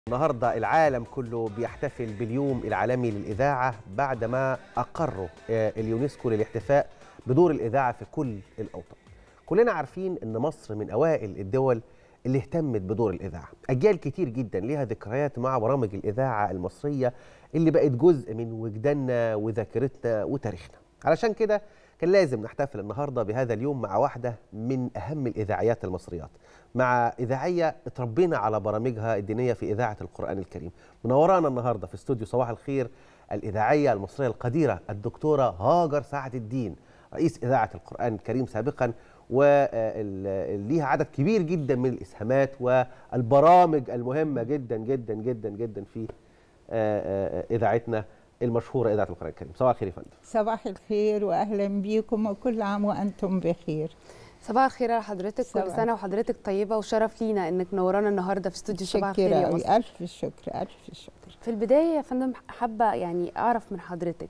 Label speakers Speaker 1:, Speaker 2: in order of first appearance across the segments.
Speaker 1: النهارده العالم كله بيحتفل باليوم العالمي للإذاعة بعدما أقره اليونسكو للاحتفاء بدور الإذاعة في كل الأوطان. كلنا عارفين إن مصر من أوائل الدول اللي اهتمت بدور الإذاعة. أجيال كتير جدا ليها ذكريات مع برامج الإذاعة المصرية اللي بقت جزء من وجداننا وذاكرتنا وتاريخنا. علشان كده كان لازم نحتفل النهارده بهذا اليوم مع واحدة من أهم الإذاعيات المصريات، مع إذاعية اتربينا على برامجها الدينية في إذاعة القرآن الكريم. منورانا النهارده في استوديو صباح الخير الإذاعية المصرية القديرة الدكتورة هاجر سعد الدين، رئيس إذاعة القرآن الكريم سابقا، وليها عدد كبير جدا من الإسهامات والبرامج المهمة جدا جدا جدا جدا في إذاعتنا المشهورة إذاعة القرآن الكريم. صباح الخير يا فندم.
Speaker 2: صباح الخير وأهلا بيكم وكل عام وأنتم بخير.
Speaker 3: صباح الخير على حضرتك، كل سنة وحضرتك طيبة، وشرف لينا إنك نورانا النهاردة في استوديو صباح الخير يا مصر.
Speaker 2: ألف شكر ألف شكر.
Speaker 3: في البداية يا فندم حابة يعني أعرف من حضرتك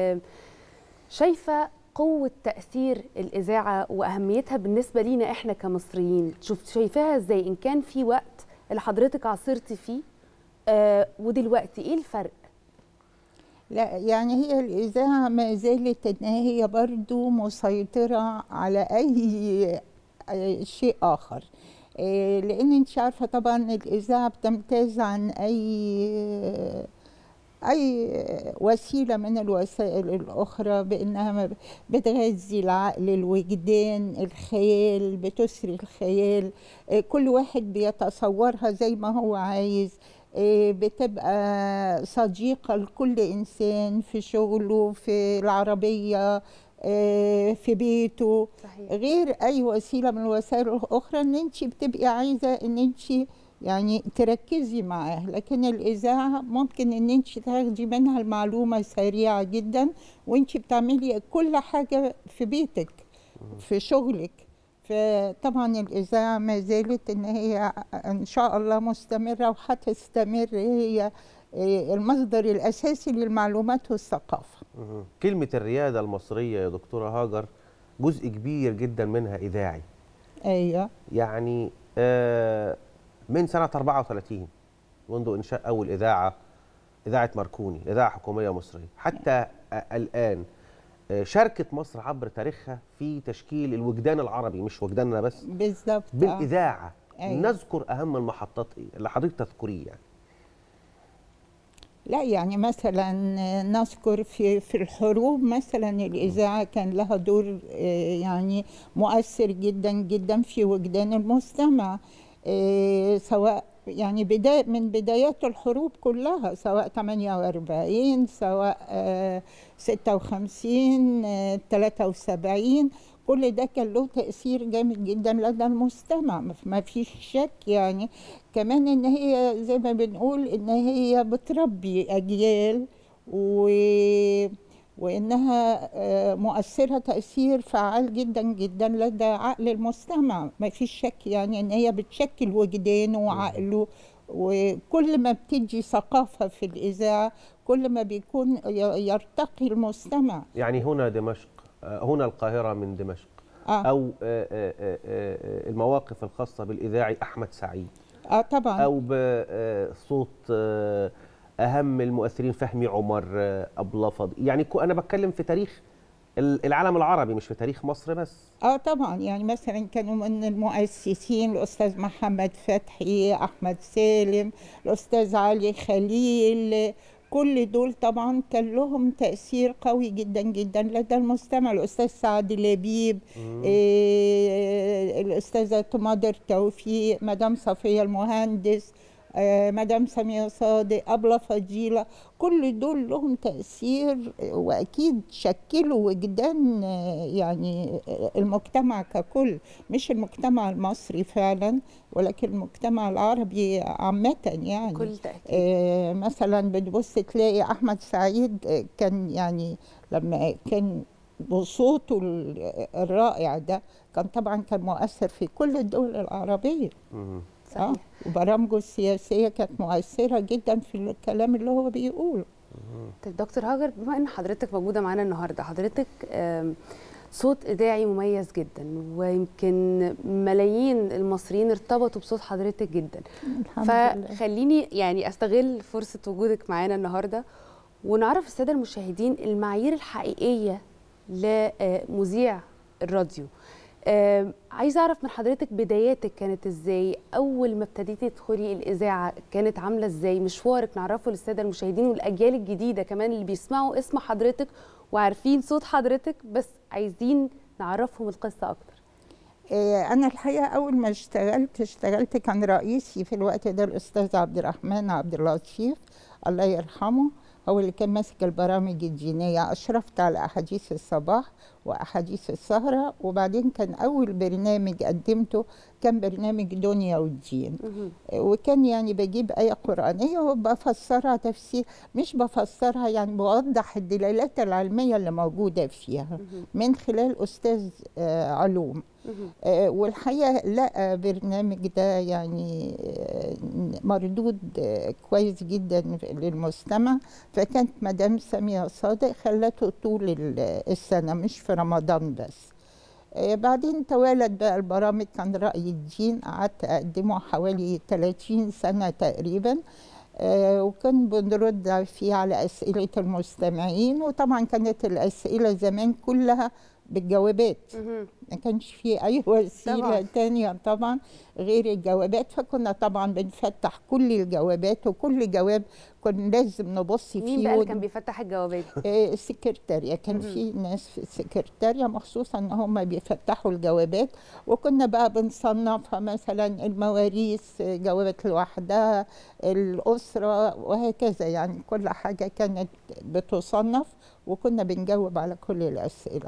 Speaker 3: شايفة قوة تأثير الإذاعة وأهميتها بالنسبة لينا إحنا كمصريين، شايفاها إزاي؟ إن كان في وقت اللي حضرتك عاصرتي فيه ودلوقتي إيه الفرق؟
Speaker 2: لا يعني هي الإذاعة ما زالت إن هي برضو مسيطرة على أي شيء آخر، لأن أنت عارفة طبعا الإذاعة بتمتاز عن أي وسيلة من الوسائل الأخرى بأنها بتغذي العقل، الوجدان، الخيال، بتسري الخيال، كل واحد بيتصورها زي ما هو عايز، بتبقى صديقة لكل إنسان في شغله، في العربية، في بيته. صحيح. غير أي وسيلة من الوسائل الأخرى إن أنت بتبقي عايزة إن أنت يعني تركزي معاه، لكن الإذاعة ممكن إن أنت تاخدي منها المعلومة سريعة جدا وأنت بتعملي كل حاجة في بيتك في شغلك. فطبعا الإذاعة ما زالت إن هي إن شاء الله مستمرة وهتستمر، هي المصدر الأساسي للمعلومات والثقافة.
Speaker 1: كلمة الريادة المصرية يا دكتورة هاجر جزء كبير جدا منها إذاعي.
Speaker 2: أيوة.
Speaker 1: يعني من سنة 34 منذ إنشاء أول إذاعة ماركوني، إذاعة حكومية مصرية، حتى الآن شاركت مصر عبر تاريخها في تشكيل الوجدان العربي، مش وجداننا بس،
Speaker 2: بالظبط،
Speaker 1: بالإذاعة.
Speaker 2: أيوة.
Speaker 1: نذكر أهم المحطات إيه اللي حضرتك تذكريه يعني؟
Speaker 2: لا يعني مثلا نذكر في الحروب مثلا الإذاعة كان لها دور يعني مؤثر جدا جدا في وجدان المستمع، سواء يعني من بدايات الحروب كلها، سواء 48 سواء 56 73، كل ده كان له تأثير جامد جدا لدى المستمع، ما فيش شك. يعني كمان ان هي زي ما بنقول ان هي بتربي أجيال وإنها مؤثرة تأثير فعال جدا جدا لدى عقل المستمع، ما فيش شك. يعني إن هي بتشكل وجدانه وعقله، وكل ما بتدي ثقافة في الإذاعة كل ما بيكون يرتقي المستمع.
Speaker 1: يعني هنا دمشق، هنا القاهرة من دمشق، أو المواقف الخاصة بالإذاعي أحمد سعيد،
Speaker 2: طبعا،
Speaker 1: أو بصوت أهم المؤثرين فهمي عمر، أبو لفظ. يعني أنا بتكلم في تاريخ العالم العربي مش في تاريخ مصر بس.
Speaker 2: طبعا، يعني مثلا كانوا من المؤسسين الأستاذ محمد فتحي، أحمد سالم، الأستاذ علي خليل، كل دول طبعا كان لهم تأثير قوي جدا جدا لدى المستمع. الأستاذ سعد لبيب، الأستاذة تماضر توفيق، مدام صفية المهندس، مدام سمية صادق، أبلة فضيلة، كل دول لهم تأثير وأكيد شكلوا وجدان يعني المجتمع ككل، مش المجتمع المصري فعلا ولكن المجتمع العربي عامة. يعني
Speaker 3: كل تأكيد.
Speaker 2: مثلا بتبص تلاقي أحمد سعيد كان يعني لما كان بصوته الرائع ده كان طبعا كان مؤثر في كل الدول العربية. وبرامجه السياسية كانت مؤثرة جدا في الكلام اللي هو بيقوله.
Speaker 3: طيب دكتور هاجر، بما ان حضرتك موجودة معانا النهاردة، حضرتك صوت إذاعي مميز جدا، ويمكن ملايين المصريين ارتبطوا بصوت حضرتك جدا. فخليني يعني أستغل فرصة وجودك معانا النهاردة ونعرف السادة المشاهدين المعايير الحقيقية لمذيع الراديو. عايزة أعرف من حضرتك بداياتك كانت إزاي؟ أول ما ابتديتي تدخلي الإذاعة كانت عاملة إزاي؟ مشوارك نعرفه للسادة المشاهدين والأجيال الجديدة كمان اللي بيسمعوا اسم حضرتك وعارفين صوت حضرتك، بس عايزين نعرفهم القصة أكتر.
Speaker 2: أنا الحقيقة أول ما اشتغلت كان رئيسي في الوقت ده الأستاذ عبد الرحمن عبد اللطيف الله يرحمه، هو اللي كان ماسك البرامج الدينية. أشرفت على أحاديث الصباح وأحاديث السهرة، وبعدين كان أول برنامج قدمته كان برنامج دنيا والدين، وكان يعني بجيب آية قرآنية وبفسرها تفسير، مش بفسرها يعني بوضح الدلالات العلمية اللي موجودة فيها من خلال أستاذ علوم. والحقيقة لقى برنامج ده يعني مردود كويس جدا للمستمع، فكانت مدام سامية صادق خلته طول السنة مش في رمضان بس. بعدين توالت بقى البرامج، كان رأي الدين قعدت أقدمه حوالي 30 سنة تقريبا، وكان بنرد فيه على أسئلة المستمعين، وطبعا كانت الأسئلة زمان كلها بالجوابات، ما كانش في أي وسيلة تانية طبعا غير الجوابات، فكنا طبعا بنفتح كل الجوابات، وكل جواب كنا لازم نبص فيه.
Speaker 3: مين بقى اللي كان بيفتح الجوابات؟
Speaker 2: السكرتارية، كان في ناس في السكرتارية مخصوصا ان هم بيفتحوا الجوابات، وكنا بقى بنصنفها مثلا المواريث جوابات لوحدها، الأسرة وهكذا، يعني كل حاجة كانت بتصنف وكنا بنجاوب على كل الأسئلة.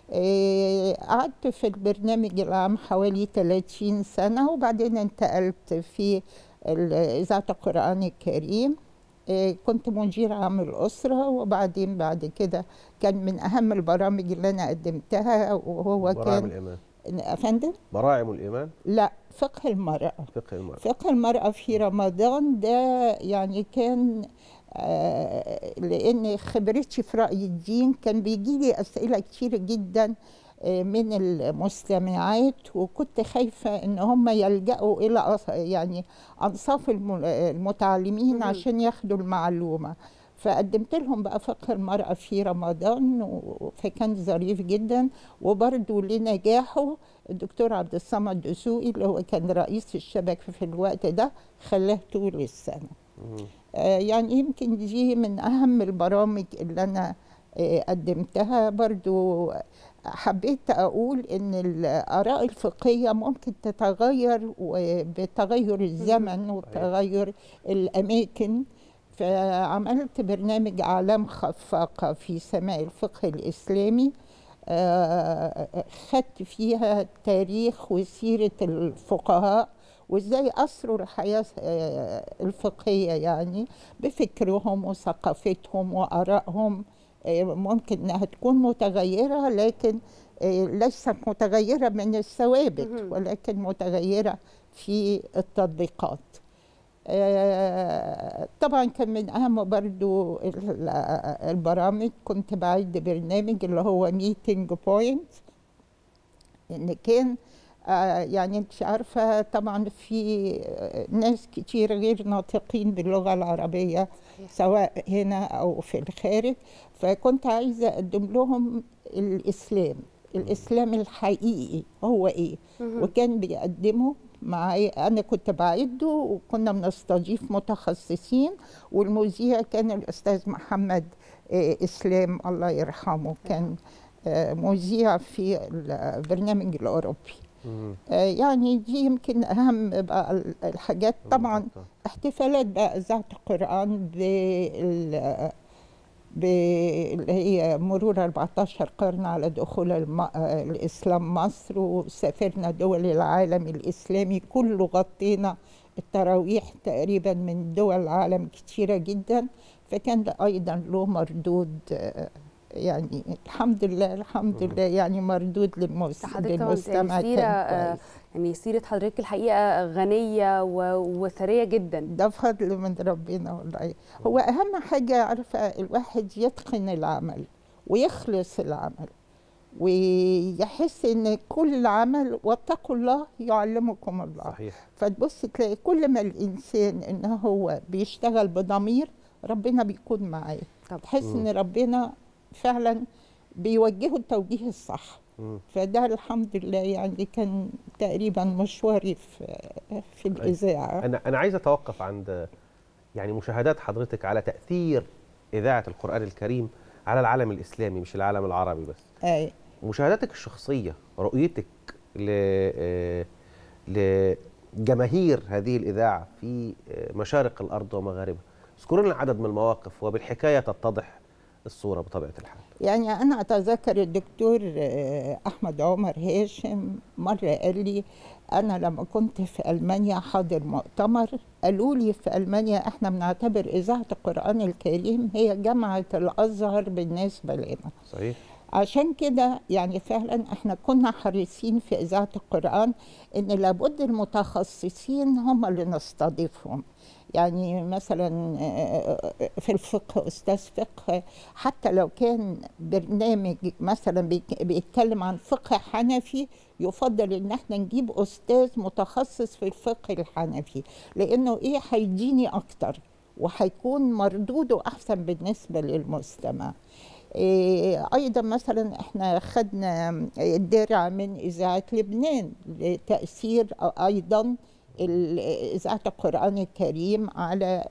Speaker 2: قعدت في البرنامج العام حوالي 30 سنة، وبعدين انتقلت في إذاعة القرآن الكريم، كنت مدير عام الأسرة، وبعدين بعد كده كان من أهم البرامج اللي أنا قدمتها وهو كان
Speaker 1: براعم الإيمان.
Speaker 2: أفندم؟
Speaker 1: براعم الإيمان؟
Speaker 2: لا، فقه المرأة.
Speaker 1: فقه المرأة.
Speaker 2: فقه المرأة في رمضان ده يعني كان لأن خبرتي في رأي الدين كان بيجي لي أسئلة كتير جدا من المستمعات، وكنت خايفة ان هم يلجأوا الى يعني انصاف المتعلمين عشان ياخدوا المعلومة، فقدمت لهم بقى فقه المرأة في رمضان، فكان ظريف جدا. وبرضه لنجاحه الدكتور عبد الصمد دسوقي اللي هو كان رئيس الشبكة في الوقت ده خلاه طول السنة. يعني يمكن دي من أهم البرامج اللي أنا قدمتها. برضو حبيت أقول إن الآراء الفقهية ممكن تتغير بتغير الزمن وتغير الأماكن، فعملت برنامج أعلام خفاقة في سماء الفقه الإسلامي، خدت فيها تاريخ وسيرة الفقهاء وإزاي أثروا الحياة الفقهية يعني بفكرهم وثقافتهم وآرائهم. ممكن أنها تكون متغيرة، لكن ليست متغيرة من الثوابت، ولكن متغيرة في التطبيقات. طبعا كان من أهم برضو البرامج كنت بعد برنامج اللي هو ميتينج بوينت، إن كان يعني انت عارفة طبعا في ناس كتير غير ناطقين باللغة العربية سواء هنا أو في الخارج، فكنت عايزة أقدم لهم الإسلام الحقيقي هو إيه، وكان بيقدمه معايا، أنا كنت بعده وكنا بنستضيف متخصصين، والمذيع كان الأستاذ محمد إسلام الله يرحمه، كان مذيع في البرنامج الأوروبي. يعني دي يمكن أهم بقى الحاجات. طبعا احتفالات بقى إذاعة القرآن اللي هي مرور 14 قرن على دخول الإسلام مصر، وسافرنا دول العالم الإسلامي كله، غطينا التراويح تقريبا من دول العالم كتيرة جدا، فكان ده أيضا له مردود يعني الحمد لله يعني مردود للمستمع كان كويس.
Speaker 3: يعني سيرة حضرتك الحقيقة غنية وثرية جدا،
Speaker 2: ده فضل من ربنا والله. هو أهم حاجة عارفة الواحد يتقن العمل ويخلص العمل، ويحس ان كل عمل واتقوا الله يعلمكم الله.
Speaker 1: صحيح.
Speaker 2: فتبص تلاقي كل ما الانسان ان هو بيشتغل بضمير ربنا بيكون معاه، تحس ان ربنا فعلا بيوجهه التوجيه الصح. فده الحمد لله يعني كان تقريبا مشواري في الاذاعه.
Speaker 1: انا عايز اتوقف عند يعني مشاهدات حضرتك على تاثير اذاعه القران الكريم على العالم الاسلامي، مش العالم العربي بس.
Speaker 2: اي
Speaker 1: مشاهداتك الشخصيه، رؤيتك لجماهير هذه الاذاعه في مشارق الارض ومغاربها، اذكر لنا عدد من المواقف وبالحكايه تتضح الصوره بطبيعه الحال.
Speaker 2: يعني أنا أتذكر الدكتور أحمد عمر هاشم مرة قال لي أنا لما كنت في ألمانيا حاضر مؤتمر، قالوا لي في ألمانيا إحنا بنعتبر إذاعة القرآن الكريم هي جامعة الأزهر بالنسبة لنا.
Speaker 1: صحيح.
Speaker 2: عشان كده يعني فعلا احنا كنا حريصين في إذاعة القرآن إن لابد المتخصصين هم اللي نستضيفهم. يعني مثلا في الفقه أستاذ فقه، حتى لو كان برنامج مثلا بيتكلم عن فقه حنفي يفضل ان احنا نجيب أستاذ متخصص في الفقه الحنفي، لأنه ايه هيديني أكتر وهيكون مردوده أحسن بالنسبة للمستمع. أيضا مثلا احنا خدنا الدرع من إذاعة لبنان لتأثير أيضا إذاعة القرآن الكريم على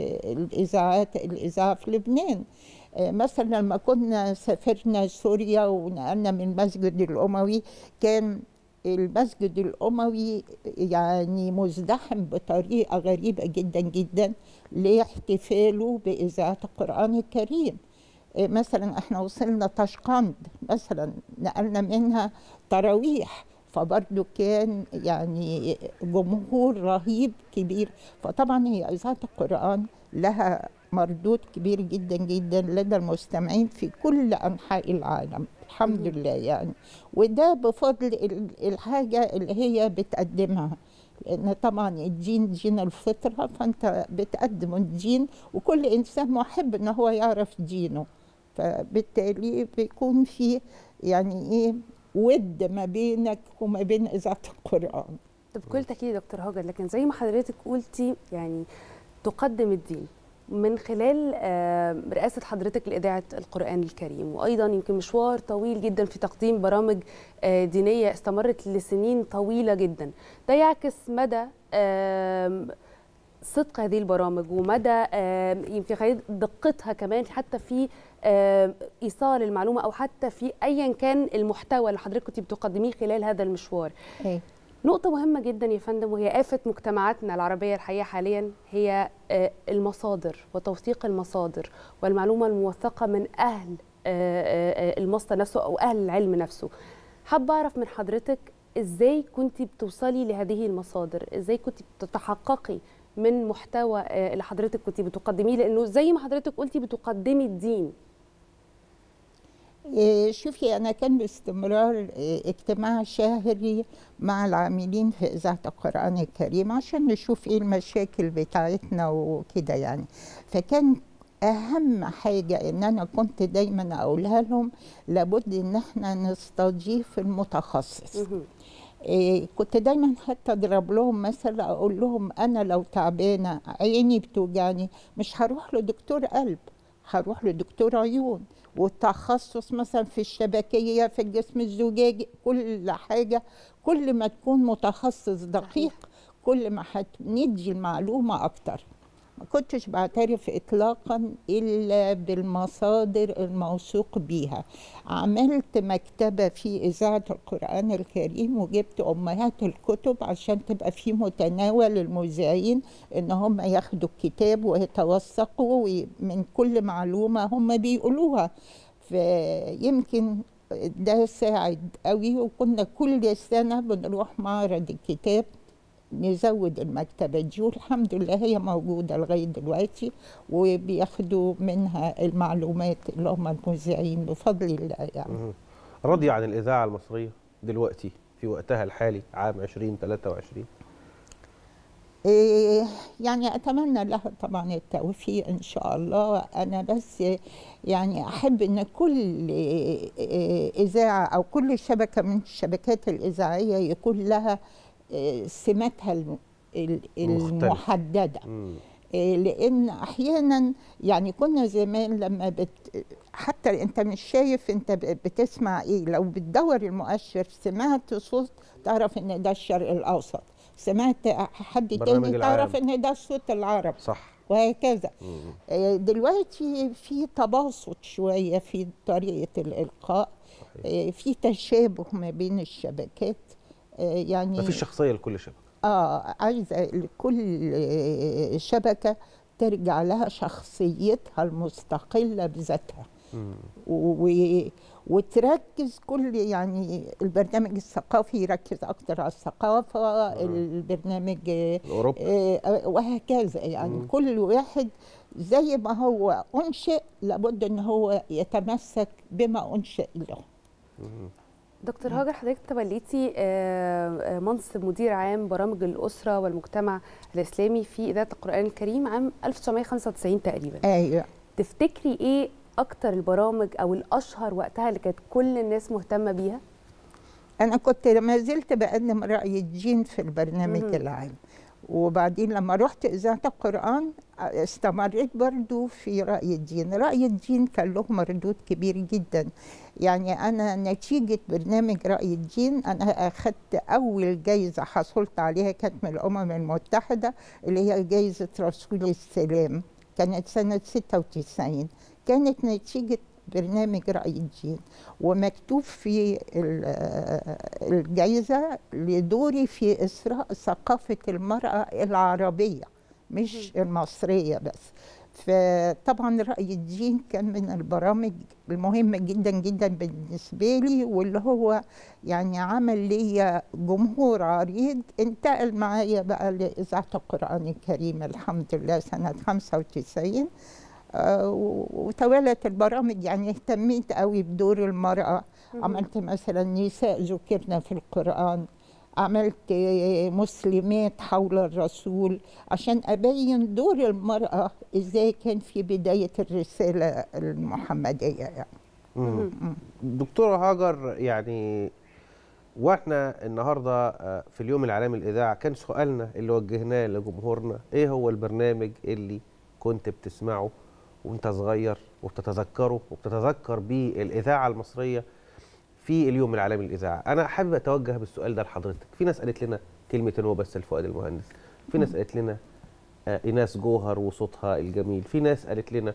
Speaker 2: الإذاعة في لبنان. مثلا لما كنا سافرنا سوريا ونقلنا من المسجد الأموي، كان المسجد الأموي يعني مزدحم بطريقة غريبة جدا جدا لاحتفاله بإذاعة القرآن الكريم. مثلا احنا وصلنا طشقند مثلا نقلنا منها تراويح، فبرضه كان يعني جمهور رهيب كبير. فطبعا هي إذاعة القرآن لها مردود كبير جدا جدا لدى المستمعين في كل أنحاء العالم الحمد لله يعني، وده بفضل الحاجة اللي هي بتقدمها، لأن طبعا الدين دين الفطرة، فأنت بتقدم الدين وكل إنسان محب إن هو يعرف دينه، فبالتالي بيكون في يعني إيه ود ما بينك وما بين إذاعة القرآن.
Speaker 3: بكل تأكيد دكتور هاجر، لكن زي ما حضرتك قلتي يعني تقدم الدين من خلال رئاسة حضرتك لإذاعة القرآن الكريم، وأيضا يمكن مشوار طويل جدا في تقديم برامج دينية استمرت لسنين طويلة جدا. ده يعكس مدى صدق هذه البرامج ومدى يمكن دقتها كمان حتى في إيصال المعلومة أو حتى في أيا كان المحتوى اللي حضرتك كنت بتقدميه خلال هذا المشوار. نقطة مهمة جدا يا فندم، وهي آفة مجتمعاتنا العربية الحقيقة حاليا، هي المصادر وتوثيق المصادر والمعلومة الموثقة من أهل المصدر نفسه أو أهل العلم نفسه. حابة أعرف من حضرتك إزاي كنت بتوصلي لهذه المصادر، إزاي كنت بتتحققي من محتوى اللي حضرتك كنت بتقدميه، لأنه زي ما حضرتك قلتي بتقدمي الدين.
Speaker 2: شوفي أنا كان باستمرار اجتماع شهري مع العاملين في إذاعة القرآن الكريم عشان نشوف إيه المشاكل بتاعتنا وكده يعني. فكان أهم حاجة إن أنا كنت دايما أقولها لهم لابد إن احنا نستضيف المتخصص. كنت دايما حتى أضرب لهم مثل، أقول لهم أنا لو تعبانة عيني بتوجعني مش هروح لدكتور قلب، هروح لدكتور عيون، والتخصص مثلا في الشبكية في الجسم الزجاجي، كل حاجة كل ما تكون متخصص دقيق كل ما هندي المعلومة أكتر. ما كنتش بعترف إطلاقا إلا بالمصادر الموثوق بيها. عملت مكتبة في إذاعة القرآن الكريم وجبت أمهات الكتب عشان تبقى في متناول المذيعين إن هم ياخدوا الكتاب ويتوثقوا من كل معلومة هم بيقولوها. فيمكن ده ساعد قوي، وكنا كل سنة بنروح معرض الكتاب نزود المكتبة دي، والحمد لله هي موجودة لغاية دلوقتي وبياخدوا منها المعلومات اللي هم المذيعين بفضل الله يعني.
Speaker 1: راضية عن الإذاعة المصرية دلوقتي في وقتها الحالي عام 2023؟
Speaker 2: يعني أتمنى لها طبعا التوفيق إن شاء الله. أنا بس يعني أحب إن كل إذاعة أو كل شبكة من الشبكات الإذاعية يكون لها سماتها المحددة. لأن أحيانا يعني كنا زمان لما حتى أنت مش شايف أنت بتسمع إيه، لو بتدور المؤشر سمعت صوت تعرف إن ده الشرق الأوسط، سمعت حد تاني تعرف ان ده الصوت العربي،
Speaker 1: صح،
Speaker 2: وهكذا. دلوقتي في تباسط شويه في طريقه الالقاء، في تشابه ما بين الشبكات، يعني
Speaker 1: ما فيش شخصيه لكل شبكه.
Speaker 2: عايزه لكل شبكه ترجع لها شخصيتها المستقله بذاتها، وتركز كل يعني البرنامج الثقافي يركز اكتر على الثقافه، البرنامج
Speaker 1: الاوروبي
Speaker 2: وهكذا. يعني كل واحد زي ما هو انشئ لابد ان هو يتمسك بما انشئ له.
Speaker 3: دكتور هاجر، حضرتك توليتي منصب مدير عام برامج الاسره والمجتمع الاسلامي في اذاعه القران الكريم عام 1995 تقريبا.
Speaker 2: ايوه.
Speaker 3: تفتكري ايه اكتر البرامج او الاشهر وقتها اللي كانت كل الناس مهتمه بيها؟
Speaker 2: انا كنت ما زلت بقدم راي الدين في البرنامج العام، وبعدين لما رحت اذاعه القران استمريت برضو في راي الدين. راي الدين كان له مردود كبير جدا. يعني انا نتيجه برنامج راي الدين انا اخذت اول جايزه حصلت عليها كانت من الامم المتحده، اللي هي جايزه رسول السلام، كانت سنه 96. كانت نتيجة برنامج رأي الدين، ومكتوب في الجائزة لدوري في إسراء ثقافة المرأة العربية مش المصرية بس. فطبعا رأي الدين كان من البرامج المهمة جدا جدا بالنسبة لي، واللي هو يعني عمل لي جمهور عريض. انتقل معايا بقى لإذاعة القرآن الكريم الحمد لله سنة 95، وتوالت البرامج. يعني اهتميت قوي بدور المرأة، عملت مثلا نساء ذكرنا في القرآن، عملت مسلمات حول الرسول عشان أبين دور المرأة إزاي كان في بداية الرسالة المحمدية يعني.
Speaker 1: دكتورة هاجر، يعني واحنا النهارده في اليوم العالمي للإذاعة كان سؤالنا اللي وجهناه لجمهورنا ايه هو البرنامج اللي كنت بتسمعه وانت صغير وبتتذكره وبتتذكر بيه الإذاعة المصرية في اليوم العالمي للإذاعة؟ أنا حابب أتوجه بالسؤال ده لحضرتك. في ناس قالت لنا كلمتين وبس لفؤاد المهندس، في ناس قالت لنا إيناس جوهر وصوتها الجميل، في ناس قالت لنا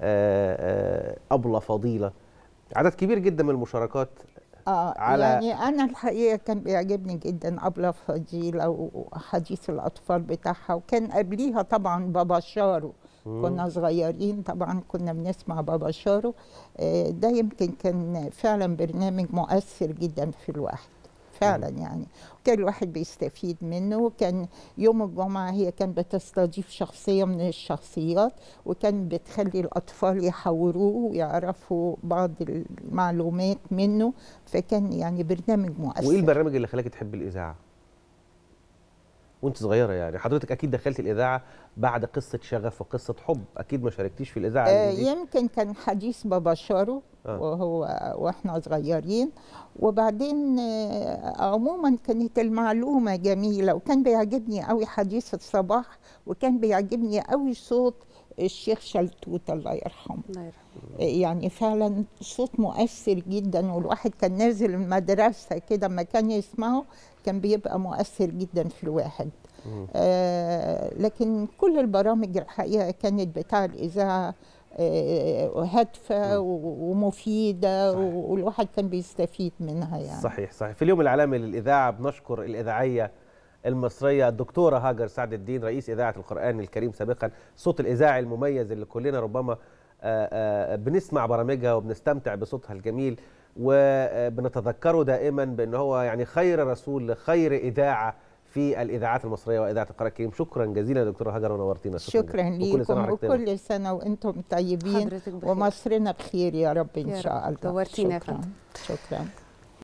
Speaker 1: أبلة فضيلة. عدد كبير جدا من المشاركات.
Speaker 2: على يعني أنا الحقيقة كان بيعجبني جدا أبلة فضيلة وحديث الأطفال بتاعها، وكان قبليها طبعا بابا شارو. كنا صغيرين طبعا كنا بنسمع بابا شارو. ده يمكن كان فعلا برنامج مؤثر جدا في الواحد فعلا يعني، وكان الواحد بيستفيد منه. وكان يوم الجمعة هي كانت بتستضيف شخصية من الشخصيات، وكان بتخلي الأطفال يحاوروه ويعرفوا بعض المعلومات منه، فكان يعني برنامج مؤثر.
Speaker 1: وإيه البرنامج اللي خلاكي تحبي الإذاعة وانت صغيره؟ يعني حضرتك اكيد دخلت الاذاعه بعد قصه شغف وقصه حب، اكيد ما شاركتيش في الاذاعه
Speaker 2: يمكن كان حديث بابا شارو واحنا صغيرين. وبعدين عموما كانت المعلومه جميله، وكان بيعجبني قوي حديث الصباح، وكان بيعجبني قوي صوت الشيخ شلتوت الله يرحمه. يعني فعلا صوت مؤثر جدا، والواحد كان نازل المدرسه كده ما كان يسمعه كان بيبقى مؤثر جدا في الواحد. لكن كل البرامج الحقيقه كانت بتاع الاذاعه هادفه ومفيده، والواحد كان بيستفيد منها يعني.
Speaker 1: صحيح صحيح. في اليوم العالمي للاذاعه بنشكر الاذاعيه المصريه الدكتوره هاجر سعد الدين، رئيس اذاعه القران الكريم سابقا، الصوت الاذاعي المميز اللي كلنا ربما بنسمع برامجها وبنستمتع بصوتها الجميل، وبنتذكره دائما بان هو يعني خير رسول لخير اذاعه في الاذاعات المصريه واذاعه القران الكريم. شكرا جزيلا دكتوره هاجر ونورتينا.
Speaker 2: شكرا ليكم، وكل سنه وانتم طيبين ومصرنا بخير يا رب ان شاء الله.
Speaker 3: نورتينا.
Speaker 2: شكرا.